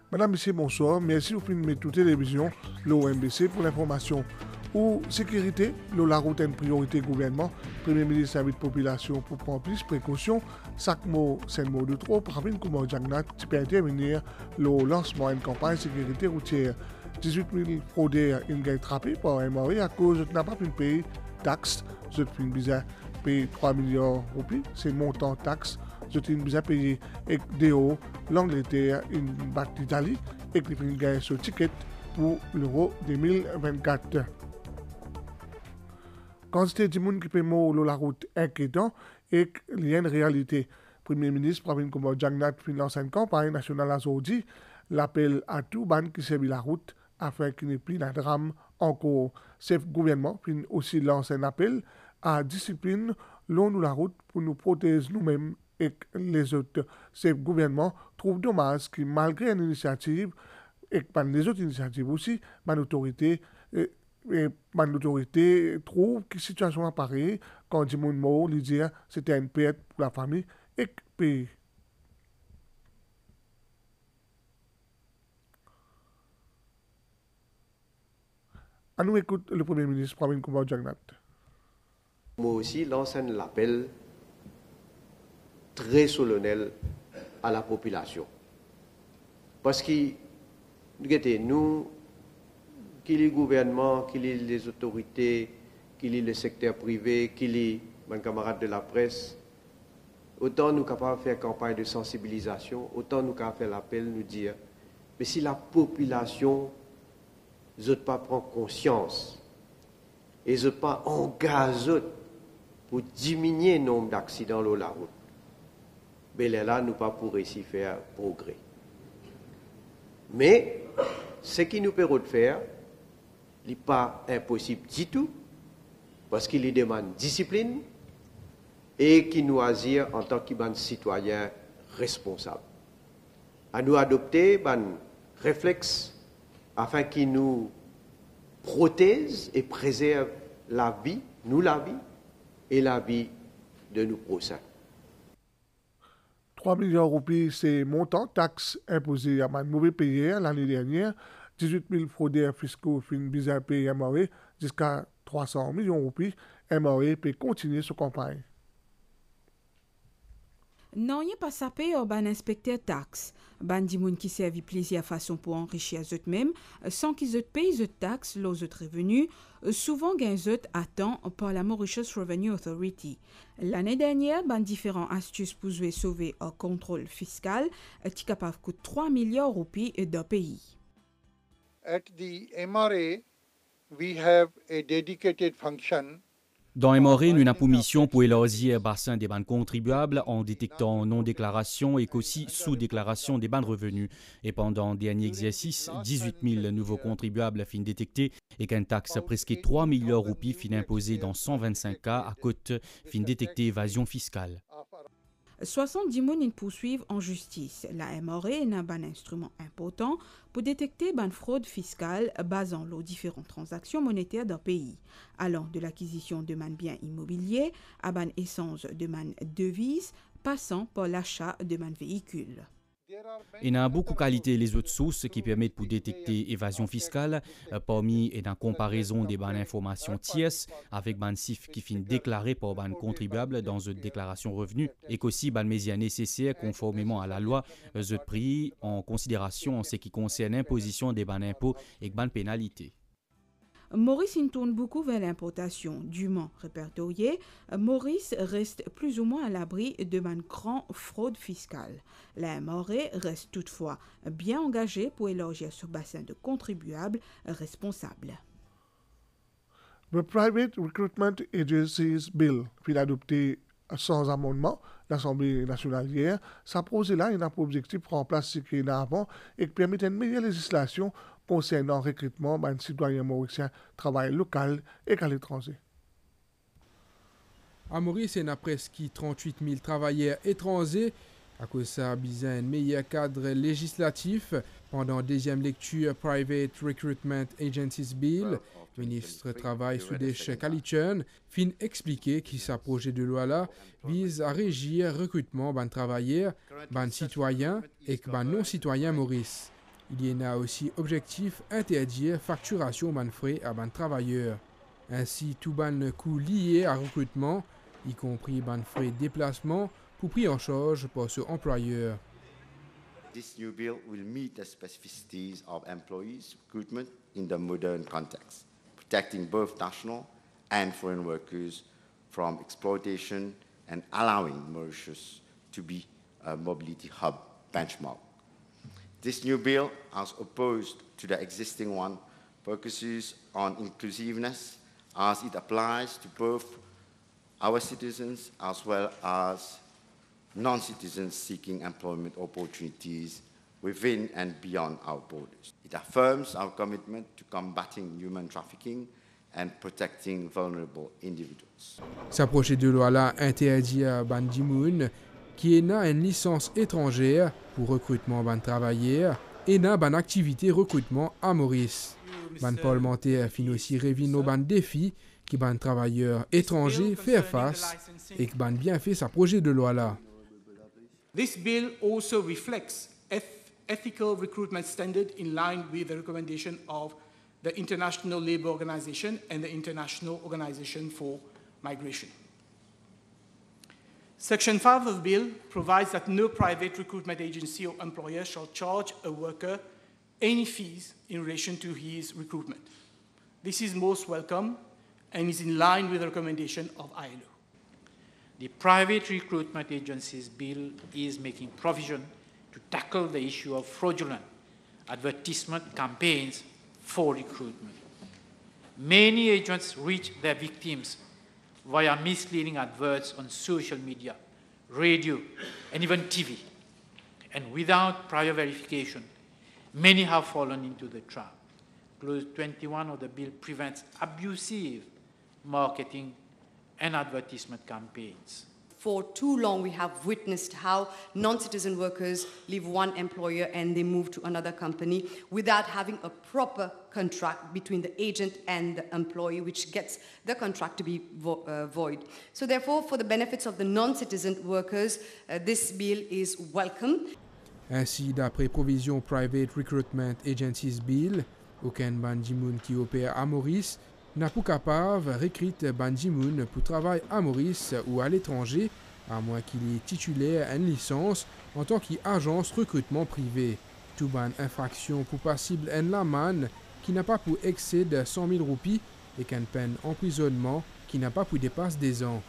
Madame, Monsieur, bonsoir. Merci pour mettre toute télévision, l'OMBC, pour l'information. Ou sécurité, la route est une priorité gouvernement. Premier ministre invite la population pour prendre plus de précautions. Chaque mot, c'est un mot de trop. Pour une comment Jagnat, tu peux intervenir le lancement d'une campagne de sécurité routière. 18 000 fraudeurs ont été attrapés par un mari à cause de n'a pas pu payer taxes. Je suis bizarre payer 3 millions de roupies, c'est le montant taxe. Je suis bizarre payer avec DO, l'Angleterre, une batte d'Italie et qui finit gagner ce ticket pour l'euro 2024. Quantité de monde qui peut mourir la route inquiétant et il y a une réalité. Premier ministre Pravin Kumar Jagnat finance une campagne nationale à Saudi, l'appel à tout ban qui servent la route afin qu'il n'y ait plus de drame encore. Ce gouvernement finit aussi lance un appel à discipline long de la route pour nous protéger nous-mêmes et les autres. Ce gouvernement trouve dommage que malgré une initiative et par les autres initiatives aussi, l'autorité trouve que la situation apparaît quand du monde mort, lui dire c'était une perte pour la famille et le pays. À nous écoute le Premier ministre Pravin Kumar Jagnat. Moi aussi lance un appel très solennel à la population. Parce que nous, qu'il y ait le gouvernement, qu'il y ait les autorités, qu'il y ait le secteur privé, qu'il y ait mes camarades de la presse, autant nous sommes capables de faire campagne de sensibilisation, autant nous sommes capables de faire l'appel, nous dire, mais si la population ne pas prend conscience et ne pas engage pour diminuer le nombre d'accidents sur la route, mais là, nous ne pas pour réussir à faire progrès. Mais ce qui nous permet de faire, n'est pas impossible du tout, parce qu'il demande discipline et qui nous agir en tant que citoyen responsable. À nous adopter un réflexe afin qu'il nous protège et préserve la vie, et la vie de nos prochains. 3 millions de roupies, c'est montant taxe imposé à un mauvais payeur l'année dernière. 18 000 fraudeurs fiscaux fin bizarre payer MRE jusqu'à 300 millions de roupies. MRE peut continuer sa campagne. Non, il n'y a pas sapé au ban inspecteur taxe. Ban di moun qui servi plaisir façon pour enrichir eux-mêmes sans qu'ils payent eux taxes, los revenus, souvent gagnent eux à temps par la Mauritius Revenue Authority. L'année dernière, ban différentes astuces pour sauver un contrôle fiscal, qui capable coûte 3 milliards de roupies d'un pays. At the MRA, we have a dedicated function. Dans MRE, nous avons pour mission pour élargir le bassin des banques contribuables en détectant non-déclaration et aussi sous-déclaration des banques revenus. Et pendant le dernier exercice, 18 000 nouveaux contribuables fin détectés et qu'une taxe presque 3 milliards de roupies fin imposée dans 125 cas à côte fin détecter évasion fiscale. 70 personnes poursuivent en justice. La MRE est un instrument important pour détecter une fraude fiscale basant les différentes transactions monétaires d'un pays, allant de l'acquisition de biens immobiliers à une essence de devises, passant par l'achat de véhicules. Il y a beaucoup de qualités les autres sources qui permettent de détecter l'évasion fiscale, parmi et dans comparaison des bonnes informations tierces avec des chiffres qui finissent déclarés par les contribuables dans une déclaration revenu et qu'aussi des mesures nécessaires conformément à la loi, sont pris en considération en ce qui concerne l'imposition des bons impôts et des bonnes pénalités. Maurice tourne beaucoup vers l'importation. Dûment répertorié, Maurice reste plus ou moins à l'abri de une grande fraude fiscale. La MRE reste toutefois bien engagée pour élargir ce bassin de contribuables responsables. Le Private Recruitment Agencies Bill, puis adopté sans amendement l'Assemblée nationale hier, ça pose là un objectif pour remplacer ce qu'il y a avant et qui permet une meilleure législation concernant le recrutement de citoyens mauriciens travail local et à l'étranger. À Maurice, il y a presque 38 000 travailleurs étrangers. À cause de ça, il y a un meilleur cadre législatif. Pendant la deuxième lecture, Private Recruitment Agencies Bill, le ministre travail Sudesh Kalichun fin expliquer que ce projet de loi-là vise à régir le recrutement de travailleurs, de citoyens et de non-citoyens Maurice. Il y en a aussi objectif interdire facturation ban frais à ban travailleurs. Ainsi, tout ban coût lié à recrutement, y compris ban frais de déplacement, pour pris en charge par ce employeur. This new bill will meet the specificities of employees' recruitment in the modern context, protecting both national and foreign workers from exploitation and allowing Mauritius to be a mobility hub benchmark. This new bill, as opposed to the existing one, focuses on inclusiveness as it applies to both our citizens as well as non-citizens seeking employment opportunities within and beyond our borders. It affirms our commitment to combating human trafficking and protecting vulnerable individuals. Ce projet de loi-là interdit à Ban Ki-moon qui a une licence étrangère pour recrutement ban travailleurs et n'a ban activité recrutement à Maurice. Ban parlementaire fin aussi révine nos ban défis qui ban travailleurs étrangers faire face et qui ban bien fait sa projet de loi-là. This bill also reflects ethical recruitment standards in line with the recommendation of the International Labour Organization and the International Organization for Migration. Section 5 of the bill provides that no private recruitment agency or employer shall charge a worker any fees in relation to his recruitment. This is most welcome and is in line with the recommendation of ILO. The Private Recruitment Agencies Bill is making provision to tackle the issue of fraudulent advertisement campaigns for recruitment. Many agents reach their victims via misleading adverts on social media, radio, and even TV. And without prior verification, many have fallen into the trap. Clause 21 of the bill prevents abusive marketing and advertisement campaigns. For too long, we have witnessed how non-citizen workers leave one employer and they move to another company without having a proper contract between the agent and the employee, which gets the contract to be void. So therefore, for the benefits of the non-citizen workers, this bill is welcome. Ainsi, d'après provision Private Recruitment Agencies Bill, aucun Ban Ki-moon qui opère à Maurice n'a pas capable recruter Ban Ki-moon pour travailler à Maurice ou à l'étranger, à moins qu'il ait titulaire une licence en tant qu'agence recrutement privé. Tout ban infraction pour passible en l'amende qui n'a pas pour excès de 100 000 roupies et qu'une peine d'emprisonnement qui n'a pas pour dépasse des ans.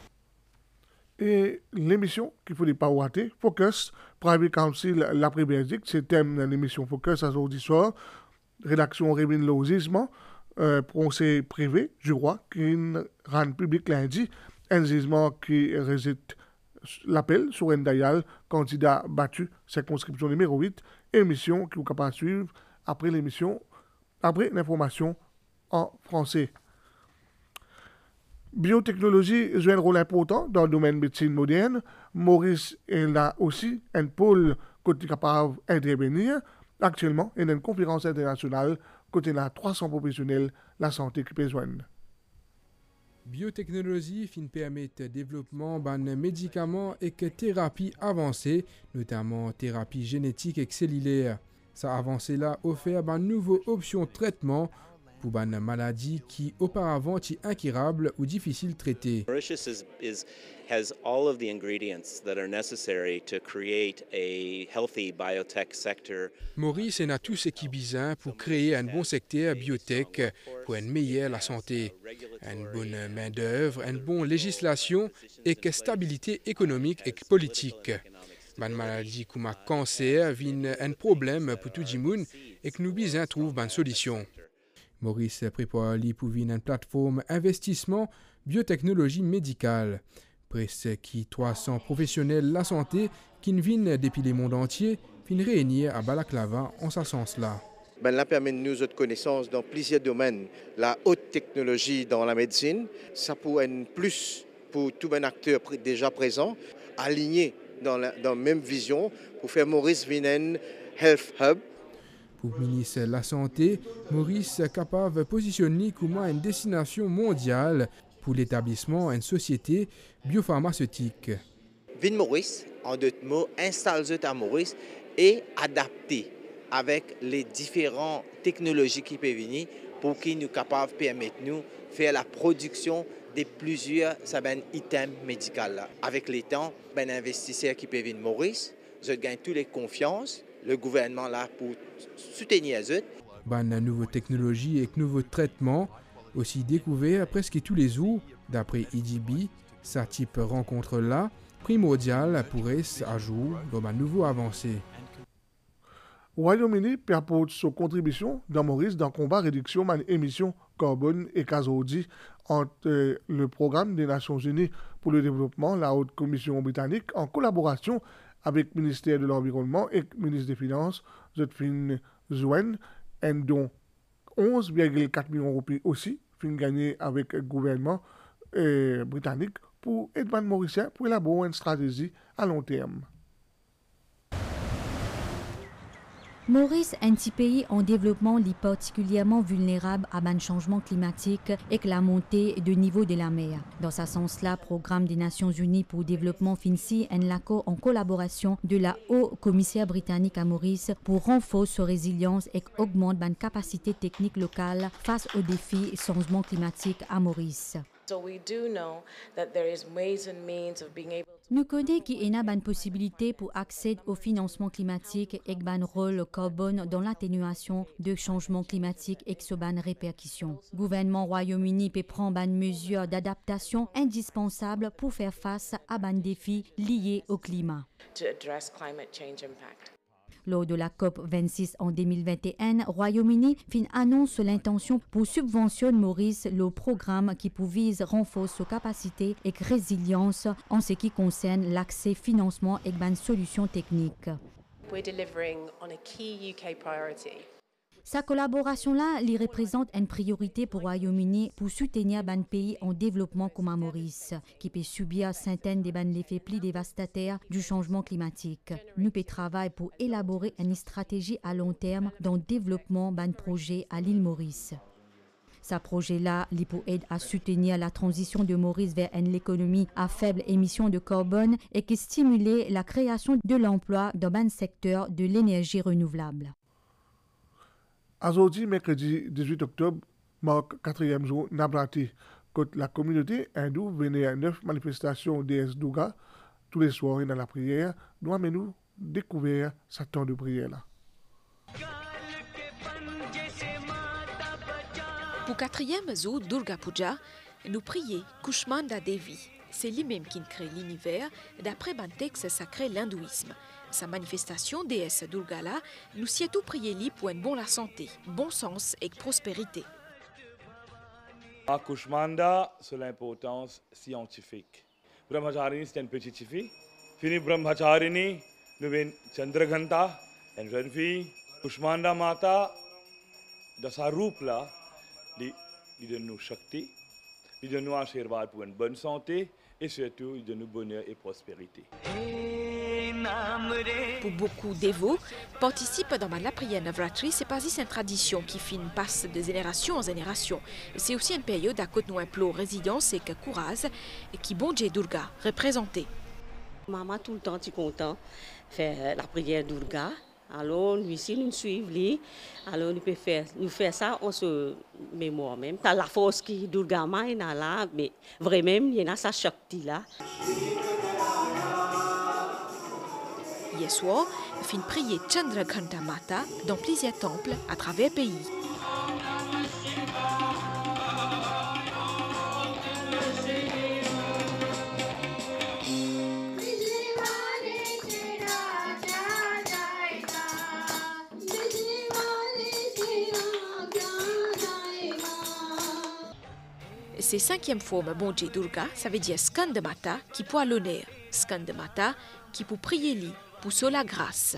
Et l'émission qu'il ne faut pas rater, Focus, Private Council, l'après-midi, c'est le thème de l'émission Focus à aujourd'hui soir. Rédaction Révine Lozisement. Procès privé du roi qui rend public lundi un jugement qui réside l'appel sur Ndayal, candidat battu, circonscription numéro 8, émission qui vous capable de suivre après l'émission, après l'information en français. Biotechnologie joue un rôle important dans le domaine de médecine moderne. Maurice est là aussi un pôle côté capable d'intervenir. Actuellement, il y a une conférence internationale côté là 300 professionnels la santé qui besoin. Biotechnologie fin permettre développement de médicaments et que thérapie avancée, notamment thérapie génétique et cellulaire. Ça avancée là offert une nouvelle option de traitement pour une maladie qui auparavant était incurable ou difficile à traiter. Mauritius has all of the ingredients that are necessary to create a healthy biotech sector. Maurice a tout ce qui est besoin pour créer un bon secteur biotech pour une meilleure la santé, une bonne main-d'œuvre, une bonne législation et une stabilité économique et politique. Une maladie comme le cancer vient un problème pour tout le monde et que nous besoin trouver une solution. Maurice prépare pour une plateforme investissement biotechnologie médicale. Presque 300 professionnels de la santé qui viennent depuis le monde entier viennent réunir à Balaklava en ce sens-là. Là permet de nous autres connaissances dans plusieurs domaines. La haute technologie dans la médecine, ça pourrait être plus pour tout un acteur déjà présent, aligné dans la même vision pour faire Maurice Vinen Health Hub. Pour le ministre de la Santé, Maurice est capable de positionner comme une destination mondiale pour l'établissement d'une société biopharmaceutique. Vin Maurice, en d'autres mots, installe à Maurice et adapter avec les différentes technologies qui peuvent venir pour qu'ils nous capables permettre nous faire la production de plusieurs items médicaux. Avec les temps, ben investisseurs qui peuvent venir Maurice, je gagne toutes les confiances, le gouvernement là pour soutenir eux. Ban nouvelle technologie et nouveaux traitements aussi découverts presque tous les jours, d'après IDB, sa type rencontre là primordial pour à jour dans ma nouveau avancée. Royaume-Uni peut apporter sa contribution dans Maurice dans le combat réduction des émissions carbone et gazodi entre le programme des Nations Unies pour le développement, la Haute Commission britannique, en collaboration avec le ministère de l'Environnement et le ministre des Finances, Zutphin Zuen, dont 11,4 millions d'euros aussi, fin gagné avec le gouvernement britannique pour aider Mauricien pour élaborer une stratégie à long terme. Maurice est un petit pays en développement particulièrement vulnérable à un changement climatique et que la montée de niveau de la mer. Dans ce sens-là, le Programme des Nations Unies pour le développement FINCI est l'accord en collaboration de la Haute Commissaire britannique à Maurice pour renforcer sa résilience et augmenter la capacité technique locale face aux défis changement climatique à Maurice. Nous connaissons qu'il y a une possibilité pour accéder au financement climatique et un rôle carbone dans l'atténuation du changement climatique et ses répercussions. Le gouvernement Royaume-Uni peut prendre une mesure d'adaptation indispensable pour faire face à un défi lié au climat. Lors de la COP26 en 2021, Royaume-Uni annonce l'intention pour subventionner Maurice le programme qui vise renforcer sa capacité et résilience en ce qui concerne l'accès financement et une solution technique. Sa collaboration-là lui représente une priorité pour le Royaume-Uni pour soutenir un pays en développement comme Maurice, qui peut subir centaines de effets plus dévastateurs du changement climatique. Nous peut travailler pour élaborer une stratégie à long terme dans le développement d'un projet à l'île Maurice. Ce projet-là, il peut aider à soutenir la transition de Maurice vers une économie à faible émission de carbone et qui stimuler la création de l'emploi dans un secteur de l'énergie renouvelable. Aujourd'hui, mercredi 18 octobre, marque 4e jour Navratri. Quand la communauté hindoue venait à 9 manifestations déesse Durga, tous les soirs dans la prière, nous amenons découvrir ce temps de prière-là. Pour 4e jour Durga Puja, nous prions Kushmanda Devi. C'est lui-même qui crée l'univers d'après un texte sacré l'hindouisme. Sa manifestation déesse Durga-là, nous s'y tout prié pour une bonne santé, bon sens et prospérité. Kushmanda, c'est l'importance scientifique. Brahmacharini, c'est une petite fille. Fini Brahmacharini, nous avons Chandraghanta, une jeune fille. Kushmanda Mata, dans sa roupe là, il donne nous shakti, il donne nous ashirvad pour une bonne santé et surtout il donne nous bonheur et prospérité. Pour beaucoup dévots, participer dans la prière Navratri, c'est pas juste une tradition qui passe de génération en génération. C'est aussi une période à côté de nous implore résidence et courage et qui bon Dieu Durga représenté. Maman tout le temps est content faire la prière Durga. Alors nous ici nous suivons, alors nous faire ça en se mémoire même. T'as la force qui Durga ma est là, mais vraiment il y a sa shakti là. Hier soir, fin prier Chandraghanta Mata dans plusieurs temples à travers le pays. C'est 5e forme bon Dieu Durga, ça veut dire Skandamata qui pour l'honneur, Skandamata qui pour prier lui. Pour la grâce.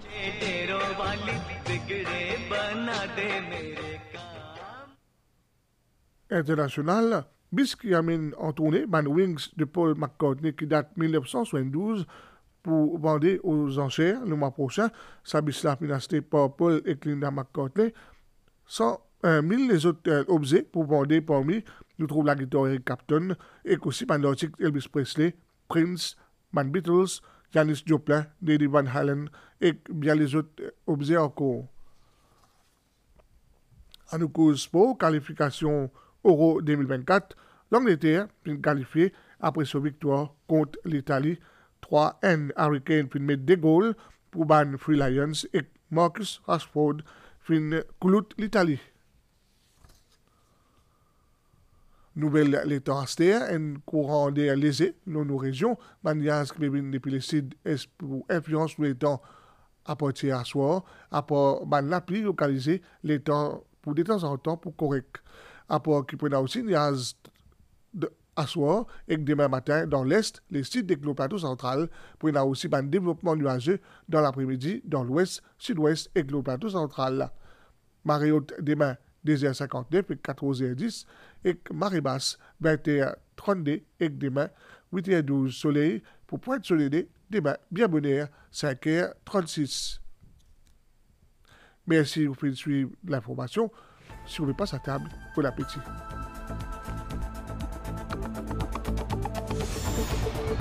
International, bisque amène en tournée ban Wings de Paul McCartney qui date 1972 pour vendre aux enchères le mois prochain. Sa bis la financée par Paul et Linda McCartney. 101 000 les autres objets pour vendre parmi nous trouvons la guitare Eric Clapton et aussi un article Elvis Presley, Prince, Man Beatles, Janice Joplin, Lady Van Halen et bien les autres objets encore. En nous cause pour qualification Euro 2024, l'Angleterre est qualifiée après sa victoire contre l'Italie. 3-N Hurricane fin mettre des goals pour ban Free Lions et Marcus Rashford fin cloute l'Italie. Nouvelle l'état austère, un courant d'air léger dans nos régions, manias qui viennent depuis le sud est pour influence sur les temps à partir à soir, à part la pluie localisée, les temps pour de temps en temps pour correct. À part qui prend aussi nuages à soir et demain matin dans l'est, les sites des plateau central prennent aussi un développement nuageux dans l'après-midi dans l'ouest, sud-ouest et plateau central. Marée haute demain 2h59 et 14h10 et marée basse 20h32 et demain 8h12 soleil pour Pointe Soleil demain bien bonne heure 5h36. Merci vous pouvez suivre l'information. Si vous ne passez à table, bon appétit.